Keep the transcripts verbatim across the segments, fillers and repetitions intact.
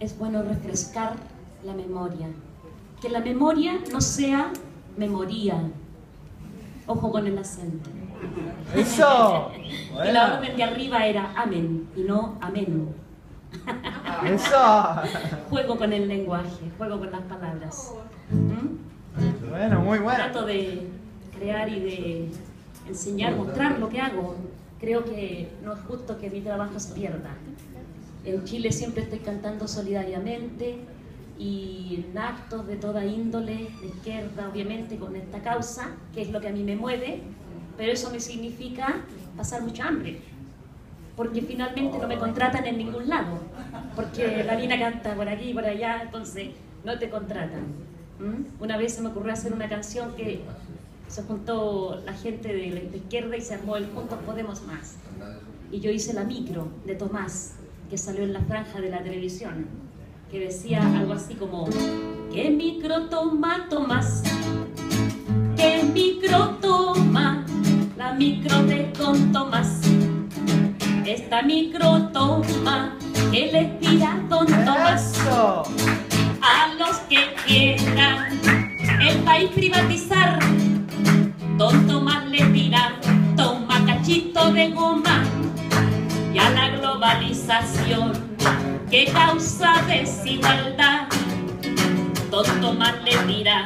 es bueno refrescar la memoria. Que la memoria no sea memoria. Ojo con el acento. ¡Eso! Y la orden de arriba era amén y no amén. ¡Eso! Juego con el lenguaje, juego con las palabras. ¿Mm? Bueno, muy bueno. Trato de crear y de enseñar, mostrar lo que hago. Creo que no es justo que mi trabajo se pierda. En Chile siempre estoy cantando solidariamente y en actos de toda índole, de izquierda obviamente, con esta causa, que es lo que a mí me mueve, pero eso me significa pasar mucha hambre, porque finalmente no me contratan en ningún lado, porque la Nina canta por aquí y por allá, entonces no te contratan. ¿Mm? Una vez se me ocurrió hacer una canción que se juntó la gente de la izquierda y se armó el Juntos Podemos Más, y yo hice La Micro de Tomás, que salió en la franja de la televisión, que decía algo así como: ¿qué micro toma Tomás? ¿Qué micro toma? La micro de Don Tomás. Esta micro toma, que les dirá Don Tomás a los que quieran el país privatizar. Don Tomás les dirá: toma cachito de goma. Y a la globalización que causa desigualdad, Don Tomás les dirá: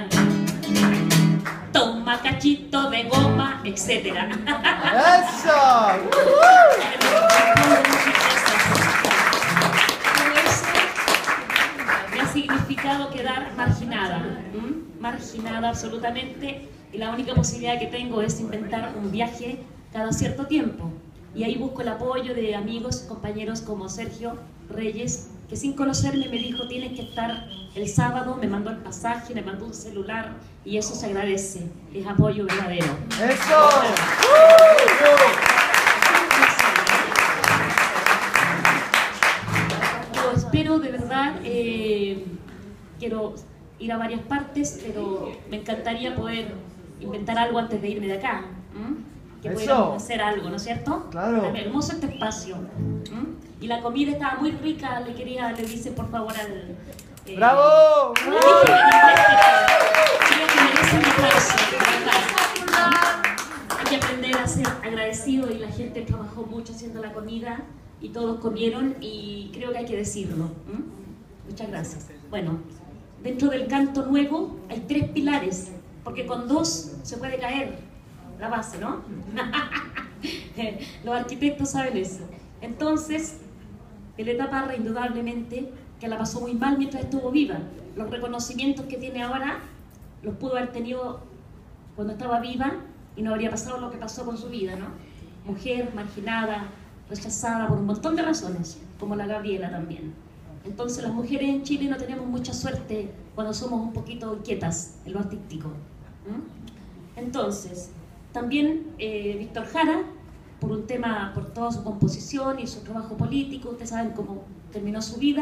toma cachito de goma, etcétera. ¡Eso! Todo eso me ha significado quedar marginada, ¿m? marginada absolutamente, y la única posibilidad que tengo es inventar un viaje cada cierto tiempo. Y ahí busco el apoyo de amigos, compañeros como Sergio Reyes, que sin conocerme me dijo: tienes que estar el sábado, me mandó el pasaje, me mandó un celular, y eso se agradece, es apoyo verdadero. ¡Eso! Yo espero de verdad, eh, quiero ir a varias partes, pero me encantaría poder inventar algo antes de irme de acá. ¿Mm? Que pudiéramos hacer algo, ¿no es cierto? Claro. Hermoso este espacio. ¿Mm? Y la comida estaba muy rica, le quería, le dice por favor al... Eh, ¡Bravo! No lo dije en inglés, pero creo que merece un aplauso, de verdad. Hay que aprender a ser agradecido, y la gente trabajó mucho haciendo la comida y todos comieron, y creo que hay que decirlo. ¿Mm? Muchas gracias. Bueno, dentro del canto nuevo hay tres pilares, porque con dos se puede caer la base, ¿no? Los arquitectos saben eso. Entonces, Violeta Parra, indudablemente, que la pasó muy mal mientras estuvo viva. Los reconocimientos que tiene ahora los pudo haber tenido cuando estaba viva y no habría pasado lo que pasó con su vida, ¿no? Mujer marginada, rechazada por un montón de razones, como la Gabriela también. Entonces, las mujeres en Chile no tenemos mucha suerte cuando somos un poquito inquietas en lo artístico. ¿Mm? Entonces, también eh, Víctor Jara, por un tema, por toda su composición y su trabajo político, ustedes saben cómo terminó su vida,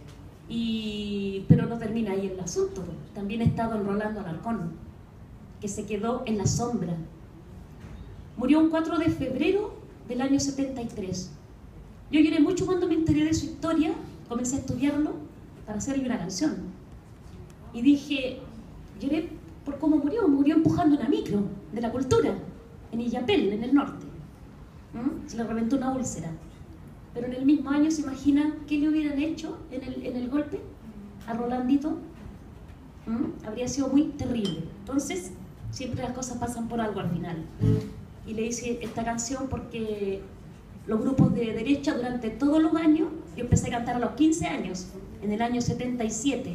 y, pero no termina ahí el asunto. También he estado en Rolando Alarcón, que se quedó en la sombra. Murió un cuatro de febrero del año setenta y tres. Yo lloré mucho cuando me enteré de su historia, comencé a estudiarlo para hacerle una canción. Y dije, lloré por cómo murió, murió empujando una micro de la cultura, en Illapel, en el norte. ¿Mm? Se le reventó una úlcera. Pero en el mismo año, ¿se imagina qué le hubieran hecho en el, en el golpe a Rolandito? ¿Mm? Habría sido muy terrible. Entonces, siempre las cosas pasan por algo al final. Y le hice esta canción porque los grupos de derecha durante todos los años, yo empecé a cantar a los quince años, en el año setenta y siete.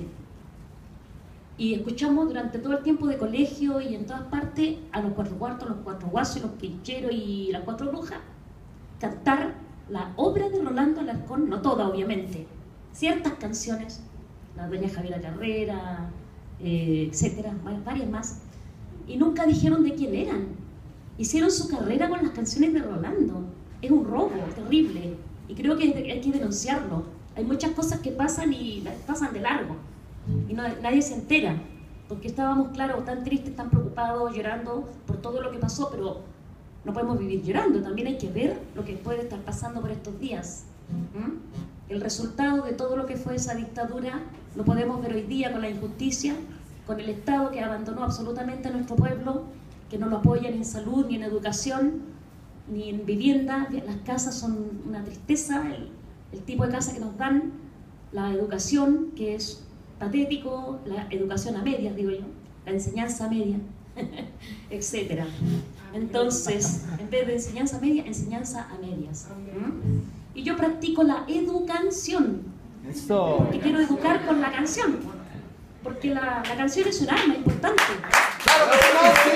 Y escuchamos durante todo el tiempo de colegio y en todas partes a los cuatro cuartos, los cuatro guasos, los quincheros y las cuatro brujas cantar la obra de Rolando Alarcón, no toda obviamente, ciertas canciones, la doña Javiera Carrera, eh, etcétera, varias más, y nunca dijeron de quién eran. Hicieron su carrera con las canciones de Rolando. Es un robo terrible, y creo que hay que denunciarlo. Hay muchas cosas que pasan y pasan de largo, y no, nadie se entera, porque estábamos, claro, tan tristes, tan preocupados, llorando por todo lo que pasó, pero no podemos vivir llorando, también hay que ver lo que puede estar pasando por estos días. ¿Mm? El resultado de todo lo que fue esa dictadura lo podemos ver hoy día con la injusticia, con el Estado que abandonó absolutamente a nuestro pueblo, que no lo apoya ni en salud, ni en educación, ni en vivienda. Las casas son una tristeza, el, el tipo de casa que nos dan, la educación, que es patético, la educación a medias, digo yo, la enseñanza media, etcétera. Entonces, en vez de enseñanza media, enseñanza a medias. ¿Mm? Y yo practico la educación. Eso. Y quiero educar con la canción, porque la, la canción es un arma importante. ¡Claro que sí!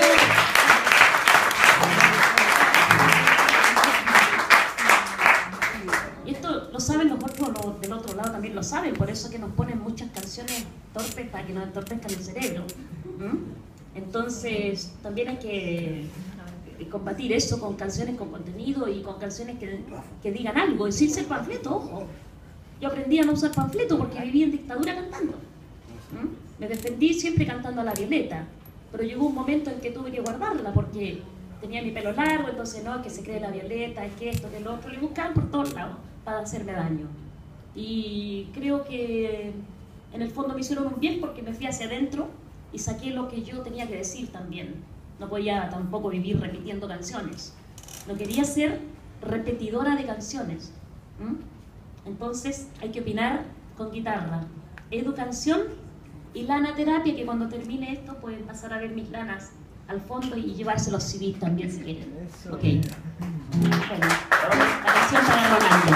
Y esto lo saben los otros, los del otro lado también lo saben, por eso que nos ponen muchas canciones torpes para que nos entorpezcan el cerebro. ¿Mm? Entonces, también hay que combatir eso con canciones con contenido y con canciones que, que digan algo, y sin ser panfleto, ojo. Yo aprendí a no usar panfleto porque viví en dictadura cantando. ¿Mm? Me defendí siempre cantando a la Violeta, pero llegó un momento en que tuve que guardarla porque tenía mi pelo largo, entonces no, que se cree la Violeta, es que esto, que lo otro, le buscaban por todos lados para hacerme daño. Y creo que en el fondo me hicieron un bien porque me fui hacia adentro y saqué lo que yo tenía que decir también. No podía tampoco vivir repitiendo canciones. No quería ser repetidora de canciones. ¿Mm? Entonces hay que opinar con guitarra. Educanción y lanaterapia, que cuando termine esto pueden pasar a ver mis lanas al fondo y llevarse los C Ds también si quieren. Ok. Bueno, la canción para Ronaldo.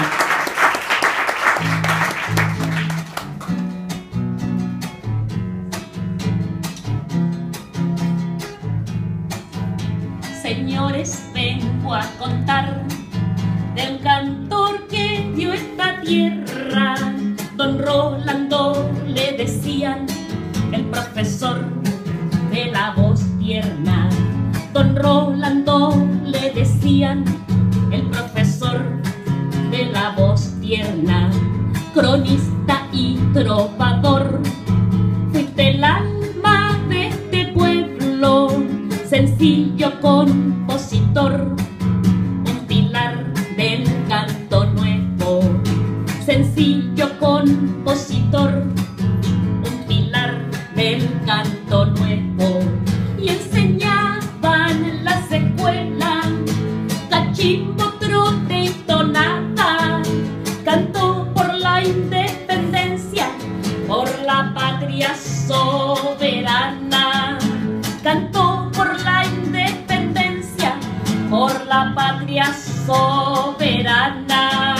Señores, vengo a contar de un cantor que dio esta tierra. Don Rolando le decían, el profesor de la voz tierna. Don Rolando le decían, el profesor de la voz tierna. Cronista y trovador, fuiste el alma de este pueblo. Sencillo compositor, un pilar del canto nuevo. Sencillo compositor, un pilar del canto nuevo. Y enseñaban en la escuela cachimbo, trote y tonada. Cantó por la independencia, por la patria soberana. Cantó por la independencia, por la patria soberana.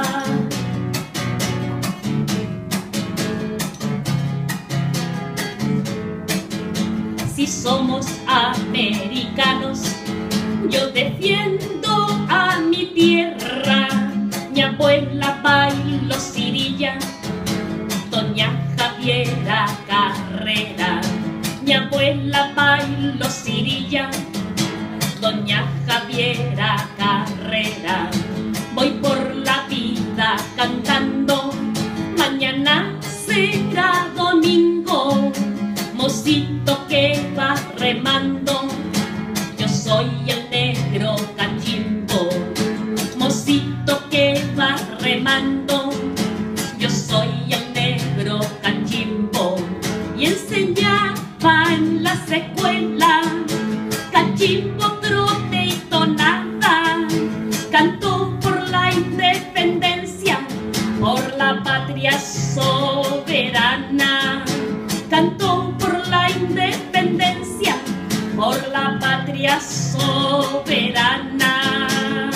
Si somos americanos, yo defiendo a mi tierra. Mi abuela bailó cirilla, doña Javiera Carrera. Mi abuela bailó cirilla, doña Javiera Carrera. Voy por la vida cantando, mañana será domingo. Mocito que va remando, yo soy el negro cachimbo. Mocito que va remando, yo soy el negro cachimbo. Y enseñaba en la escuela cachimbo, trote y tonada. Cantó por la independencia, por la patria soberana. Cantó por la independencia, por la patria soberana.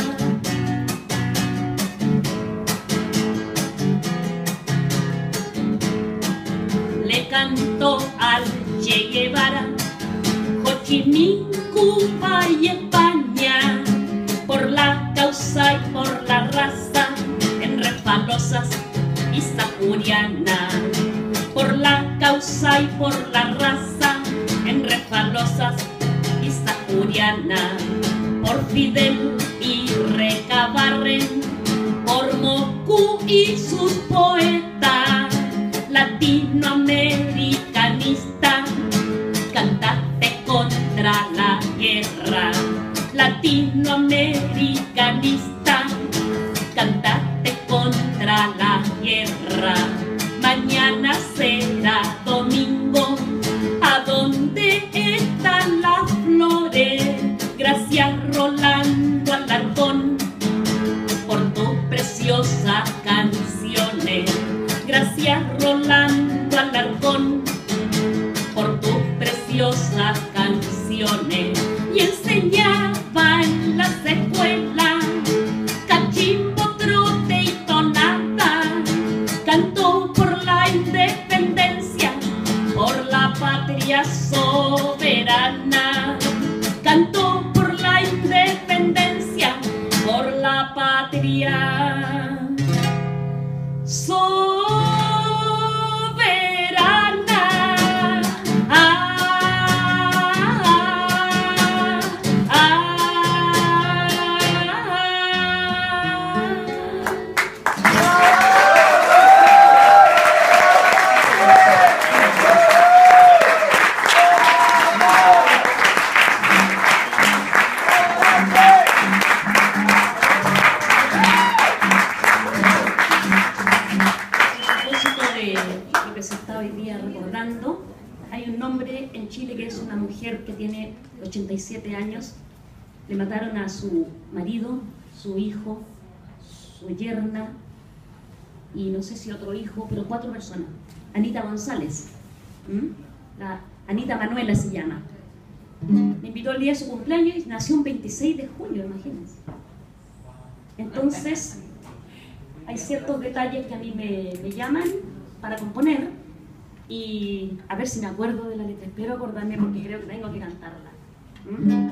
Le cantó al Che Guevara, Ho Chi Minh, Cuba y España, por la causa y por la raza, en Refalosas y Sajuriana. Por la causa y por la raza, en Refalosas y Sajuriana. Por Fidel y Recabarren, por Moku y sus poetas. Latinoamericanista, cantaste contra la guerra. Latinoamericanista, cantaste contra la guerra. muchas canciones y enseñaba en las escuelas cachimbo, trote y tonada. Cantó por la independencia, por la patria soberana. Cantó por la independencia, por la patria soberana. Ah, ah, ah. Lo que se está hoy día recordando, hay un hombre en Chile que es una mujer que tiene ochenta y siete años. Le mataron a su marido, su hijo, su yerna y no sé si otro hijo, pero cuatro personas. Anita González, ¿Mm? La Anita Manuela se llama. Me invitó el día de su cumpleaños y nació un veintiséis de julio, imagínense. Entonces hay ciertos detalles que a mí me, me llaman para componer y a ver si me acuerdo de la letra. Espero acordarme porque creo que tengo que cantarla. ¿Mm?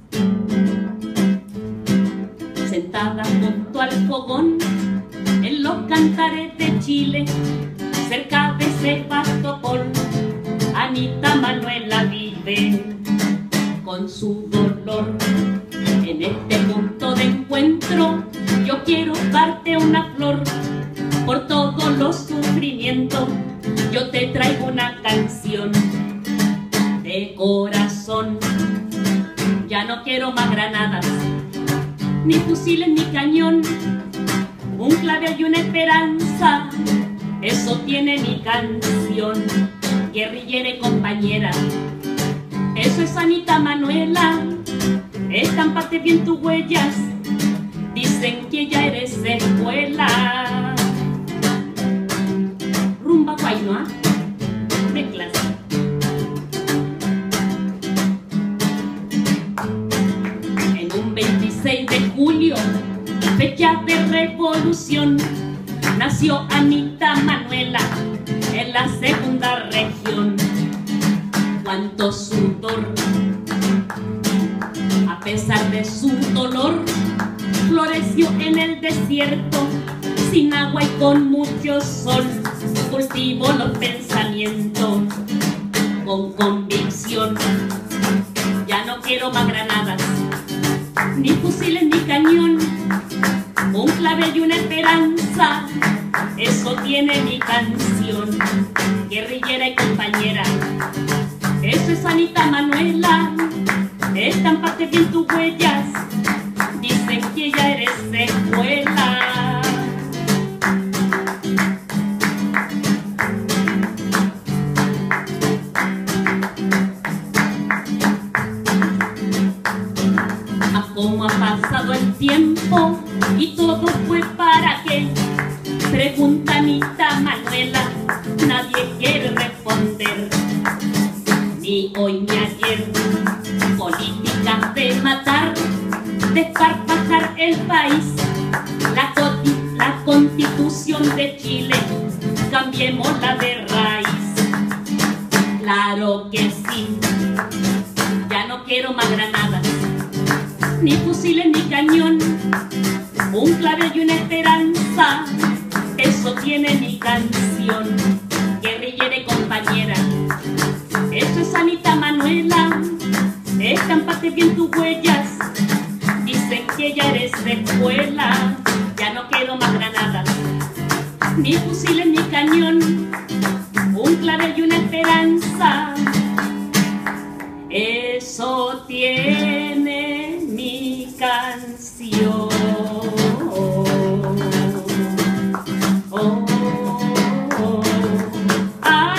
Sentada junto al fogón en los cantares de Chile, cerca de Sebastopol, Anita Manuela vive con su dolor. En este punto de encuentro yo quiero darte una flor. Por todos los sufrimientos yo te traigo una canción de corazón. Ya no quiero más granadas, ni fusiles ni cañón. Un clavel y una esperanza, eso tiene mi canción. Guerrillera y compañera, eso es Anita Manuela. Estámpate bien tus huellas, dicen que ya eres escuela. Rumba guaynoa, mezclas. En un veintiséis de julio, fecha de revolución, nació Anita Manuela en la segunda región. Cuánto sudor, a pesar de su dolor, floreció en el desierto, sin agua y con mucho sol. Cultivo los pensamientos con convicción. Ya no quiero más granadas, ni fusiles ni cañón. Un clavel y una esperanza, eso tiene mi canción. Guerrillera y compañera, eso es Anita Manuela. Estámpate bien tus huellas, dicen que ya eres escuela. Ah, cómo ha pasado el tiempo y todo fue para qué. Pregunta Anita Manuela, nadie quiere responder. Ni hoy ni ayer, políticas de matar, de esparpajar el país. La, la Constitución de Chile, cambiémosla de raíz. Claro que sí, ya no quiero más granadas, ni fusiles ni cañón. Un clavel y una esperanza, eso tiene mi canción. Guerrillera y compañera, eso es Anita Manuela. Estámpate bien tus huellas, dicen que ya eres de escuela. Ya no quiero más granadas, ni fusiles ni cañón. Un clavel y una esperanza, eso tiene mi canción. Oh, oh, ah,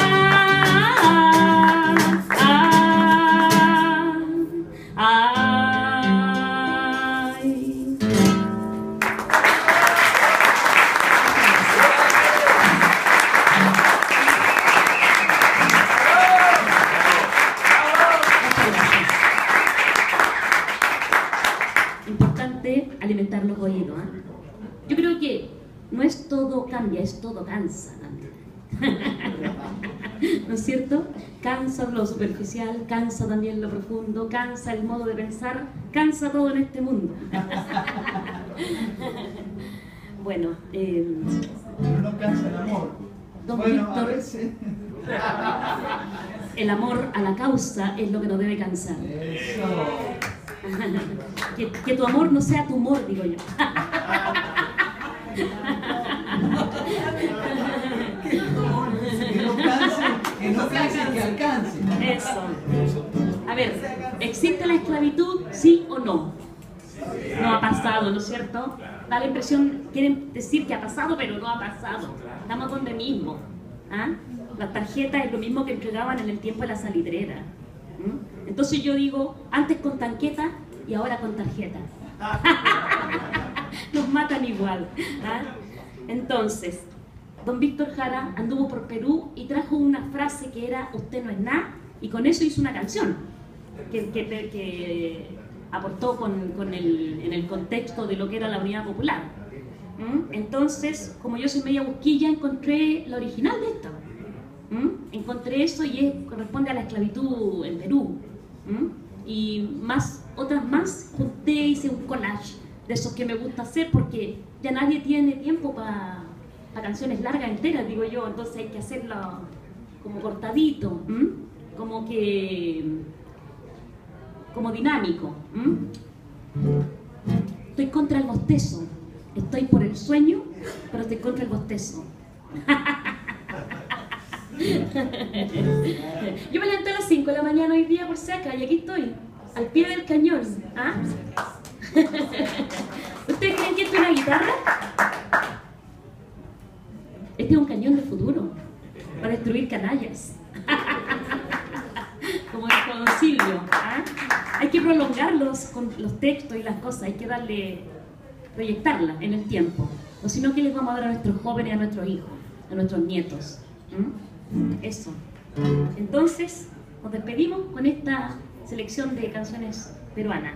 ah, ah, ay. todo cansa también. ¿No es cierto? Cansa lo superficial, cansa también lo profundo, cansa el modo de pensar, cansa todo en este mundo. Bueno, eh, no cansa el amor. Don Bueno, Víctor, a veces. el amor a la causa es lo que nos debe cansar. Eso. Que, que tu amor no sea tu humor, digo yo. Que no canse, que no canse, que alcance. Eso. A ver, ¿existe la esclavitud, sí o no? No ha pasado, ¿no es cierto? Da la impresión, quieren decir que ha pasado, pero no ha pasado. Estamos donde mismo. ¿Ah? Las tarjetas es lo mismo que entregaban en el tiempo de la salitrera. ¿Mm? Entonces yo digo, antes con tanqueta y ahora con tarjeta. Nos matan igual. ¿Ah? Entonces, don Víctor Jara anduvo por Perú y trajo una frase que era "usted no es nada", y con eso hizo una canción que, que, que aportó con, con el, en el contexto de lo que era la Unidad Popular. ¿Mm? Entonces, como yo soy media busquilla, encontré la original de esto. ¿Mm? Encontré eso y es, corresponde a la esclavitud en Perú. ¿Mm? Y más, otras más, junté, hice un collage de esos que me gusta hacer porque ya nadie tiene tiempo para pa canciones largas enteras, digo yo, entonces hay que hacerlo como cortadito, ¿m? como que como dinámico. ¿M? Estoy contra el bostezo, estoy por el sueño, pero estoy contra el bostezo. Yo me levanté a las cinco de la mañana hoy día por seca y aquí estoy, al pie del cañón. ¿Ah? ¿Ustedes creen que esto es una guitarra? Este es un cañón de futuro para destruir canallas. Como dijo don Silvio. ¿Ah? Hay que prolongarlos con los textos y las cosas, hay que darle, proyectarla en el tiempo. O si no, ¿qué les vamos a dar a nuestros jóvenes, a nuestros hijos, a nuestros nietos? ¿Mm? Eso. Entonces, nos despedimos con esta selección de canciones peruanas.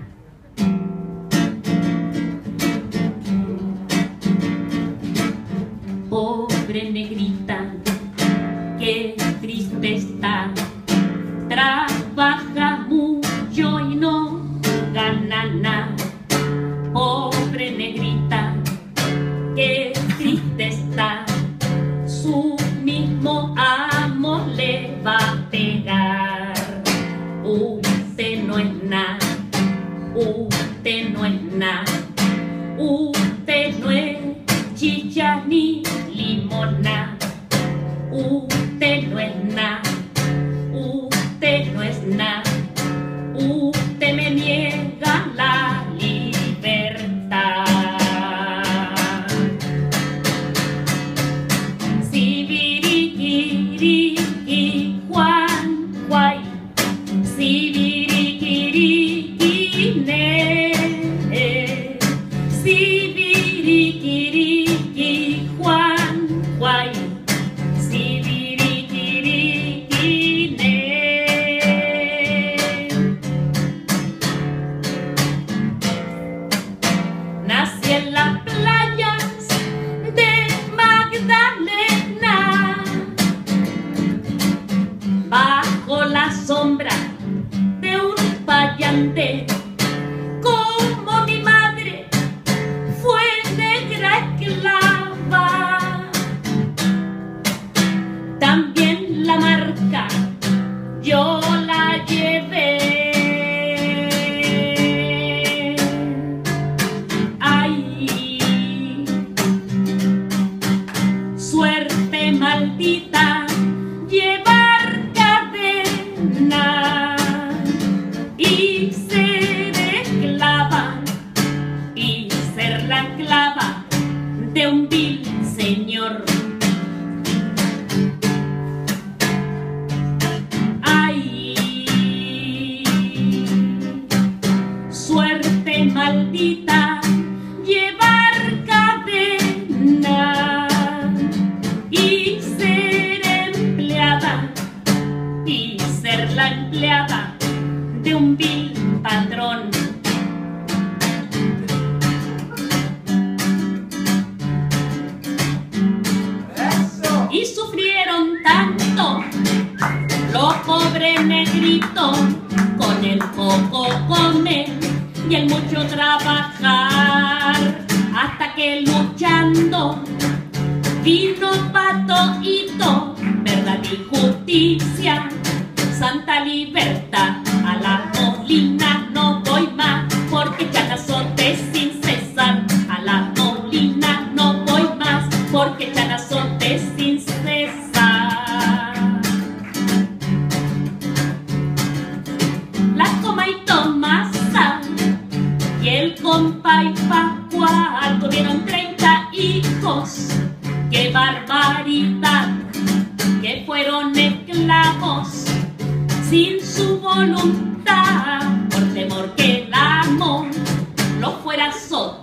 Pobre negrita, qué triste está, trabaja mucho y no gana nada. Pobre negrita, qué triste está, su mismo amo le va a pegar. Usted no es nada, usted no es nada, usted no es chicha ni limona, usted no es nada, usted no es nada, usted me niega la libertad. Sibiriquiriqui, Juan, guay, sibiriquiriqui, ne, sibiriquiriqui, Juan, guay, sibiriquiriqui, ne. Nací en las playas de Magdalena, bajo la sombra de un payante. Como mi madre fue negra esclava, también la marca yo la llevé. Ay, suerte maldita, llevar cadena y ser esclava, y ser la esclava de un vil señor. Ay, suerte maldita, llevar cadena y ser empleada, y ser la empleada de un vil patrón. negrito, con el poco comer y el mucho trabajar, hasta que luchando vino Pato Hito, verdad y justicia, santa libertad. A la Molina no voy más, porque Chana azote sin cesar. A la Molina no voy más, porque Chana azote sin cesar. La Coma y Tomasa y el compa y Pascual tuvieron treinta hijos. ¡Qué barbaridad! Que fueron esclavos sin su voluntad, por temor que el amor lo fuera azotar.